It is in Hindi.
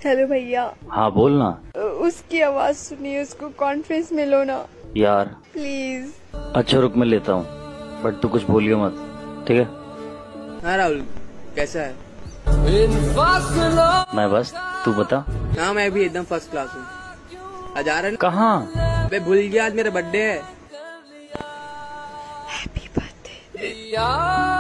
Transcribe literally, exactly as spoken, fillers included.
हेलो भैया। हाँ बोल ना। उसकी आवाज सुनिए, उसको कॉन्फ्रेंस में लो ना यार प्लीज। अच्छा रुक मैं लेता हूँ, बट तू कुछ बोलियो मत, ठीक है? हाँ राहुल, कैसा है? मैं बस, तू बता। हाँ मैं भी एकदम फर्स्ट क्लास हूँ। आज आ रहा है? कहाँ? मैं भूल गया, आज मेरा बर्थडे है। Happy birthday.